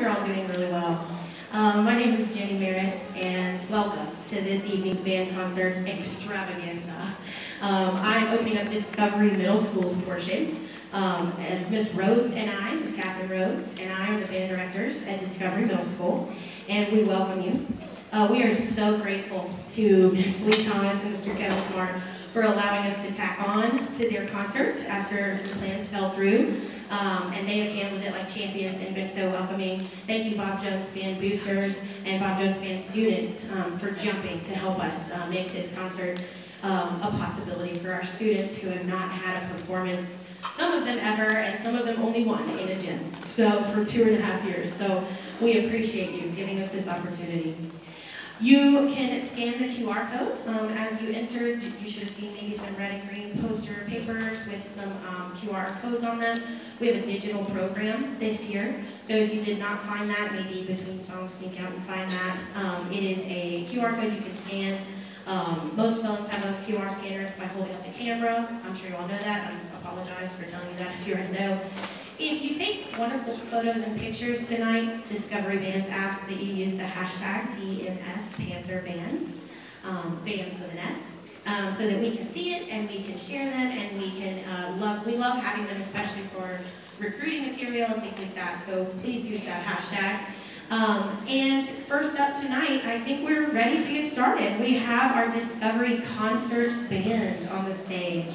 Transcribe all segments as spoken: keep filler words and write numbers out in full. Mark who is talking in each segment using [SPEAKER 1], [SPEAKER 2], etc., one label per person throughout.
[SPEAKER 1] you're all doing really well. Um, my name is Jenny Merritt, and welcome to this evening's band concert extravaganza. Um, I'm opening up Discovery Middle School's portion. Um, and Miss Rhodes and I, Miss Catherine Rhodes, and I are the band directors at Discovery Middle School, and we welcome you. Uh, we are so grateful to Miss Lee Thomas and Mister Kevin Smart for allowing us to tack on to their concert after some plans fell through. Um, and they have handled it like champions and been so welcoming. Thank you, Bob Jones Band boosters and Bob Jones Band students um, for jumping to help us uh, make this concert um, a possibility for our students who have not had a performance, some of them ever, and some of them only one in a gym, so for two and a half years. So we appreciate you giving us this opportunity. You can scan the Q R code. Um, as you entered, you should have seen maybe some red and green poster papers with some um, Q R codes on them. We have a digital program this year, so if you did not find that, maybe between songs sneak out and find that. Um, it is a Q R code you can scan. Um, most phones have a Q R scanner by holding up the camera. I'm sure you all know that. I apologize for telling you that if you already know. If you take wonderful photos and pictures tonight, Discovery Bands ask that you use the hashtag D M S Panther Bands, um, bands with an S, um, so that we can see it and we can share them and we can uh, love, we love having them, especially for recruiting material and things like that, so please use that hashtag. Um, and first up tonight, I think we're ready to get started. We have our Discovery Concert Band on the stage.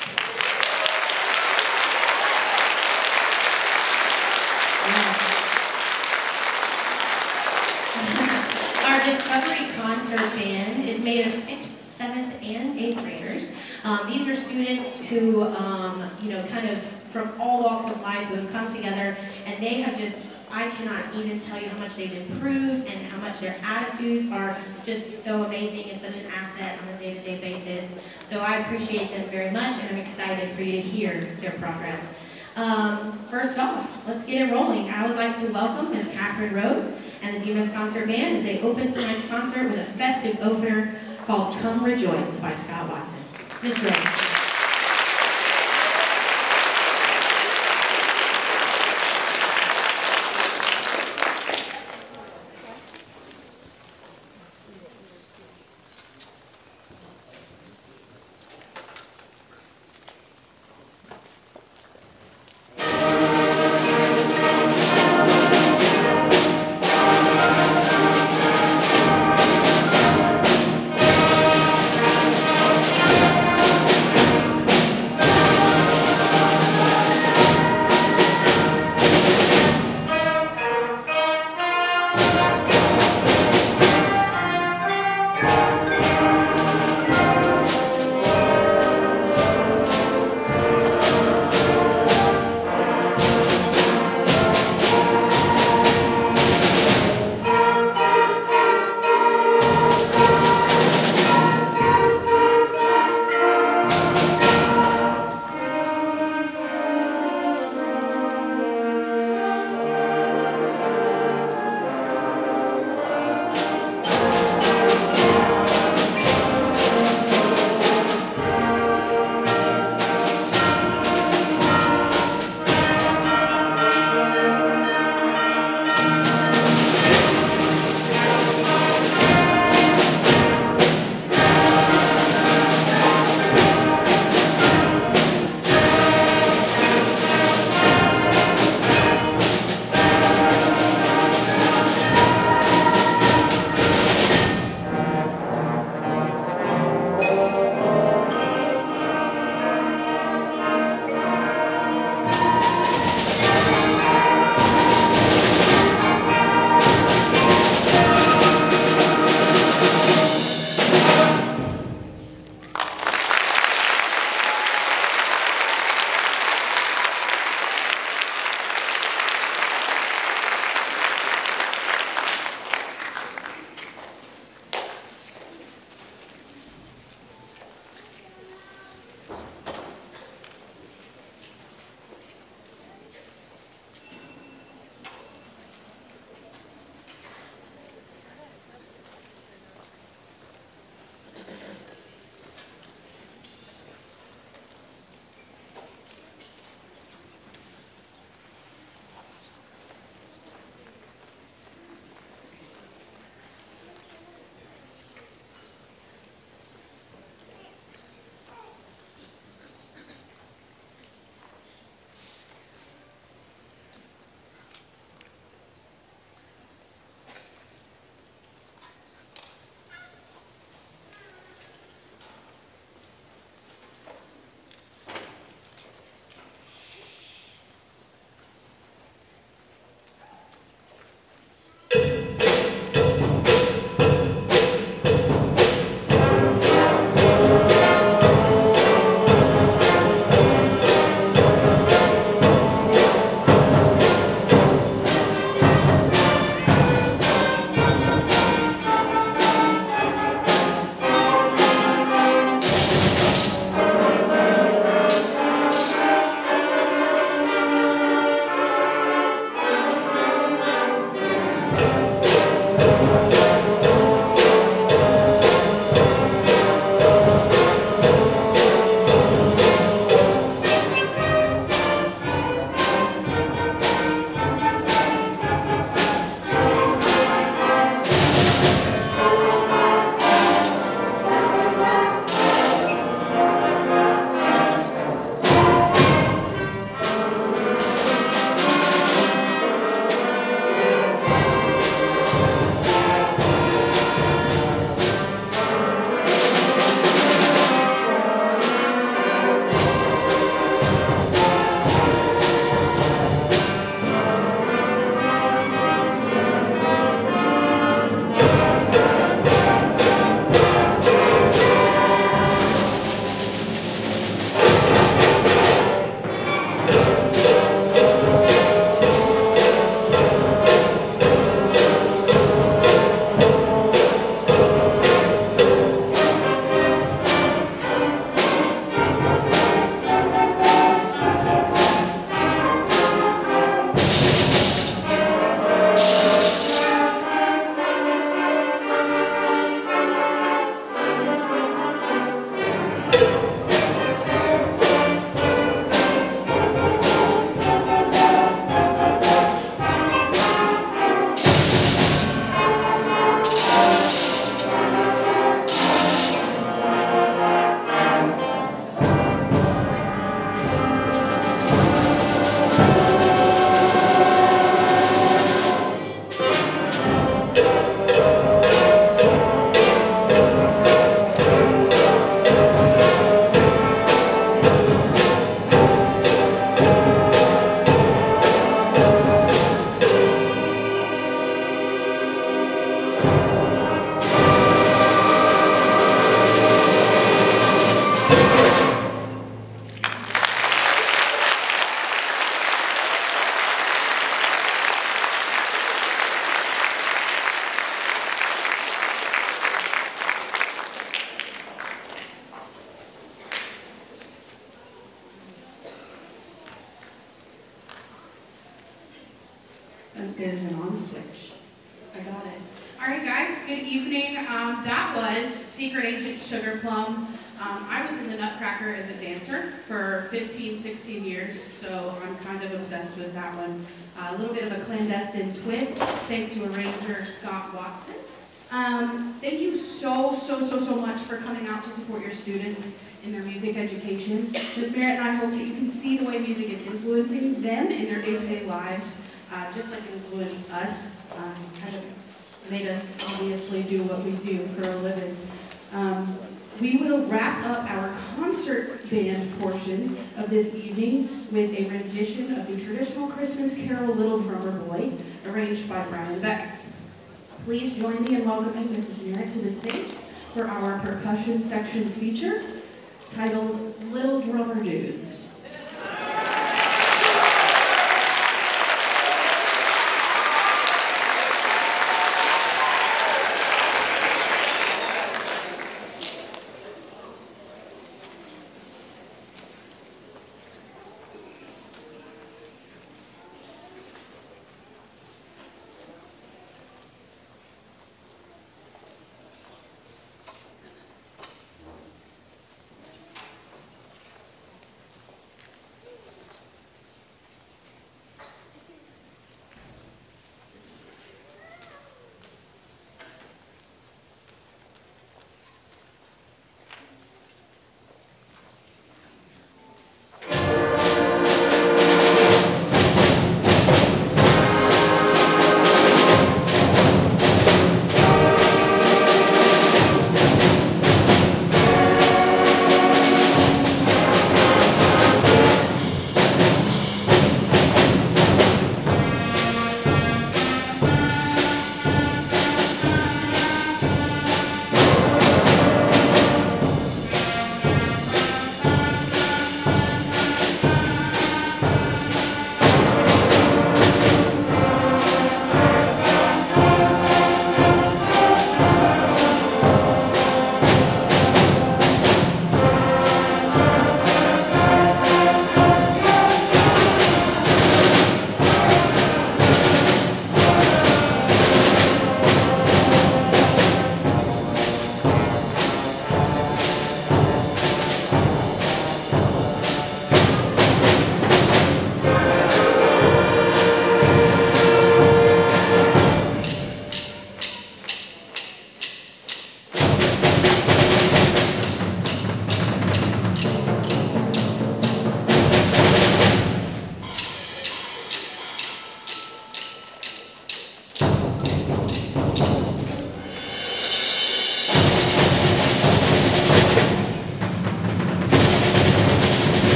[SPEAKER 1] Our Discovery Concert Band is made of sixth, seventh, and eighth graders. Um, these are students who, um, you know, kind of from all walks of life who have come together, and they have just, I cannot even tell you how much they've improved and how much their attitudes are just so amazing and such an asset on a day-to-day basis. So I appreciate them very much, and I'm excited for you to hear their progress. Um, first off, let's get it rolling. I would like to welcome Miss Catherine Rhodes and the D M S Concert Band as they open tonight's concert with a festive opener called Come Rejoice by Scott Watson. Miss Rhodes.
[SPEAKER 2] Thank is an on switch.
[SPEAKER 3] I got it. All right, guys, good evening. Um, that was Secret Agent Sugar Plum. Um, I was in the Nutcracker as a dancer for fifteen, sixteen years, so I'm kind of obsessed with that one. Uh, a little bit of a clandestine twist, thanks to arranger Scott Watson. Um, thank you so, so, so, so much for coming out to support your students in their music education. Miz Merritt and I hope that you can see the way music is influencing them in their day-to-day lives, uh, just like it influenced us. Um, kind of made us obviously do what we do for a living. Um, we will wrap up our concert band portion of this evening with a rendition of the traditional Christmas carol Little Drummer Boy, arranged by Brian Beck. Please join me in welcoming Missus Merritt to the stage for our percussion section feature titled Little Drummer Dudes.